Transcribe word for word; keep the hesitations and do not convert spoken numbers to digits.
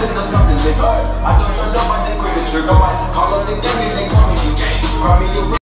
feeling or something, nigga. I don't trust nobody, quick to trigger. Might call up the gang and they call me the gang. Call me a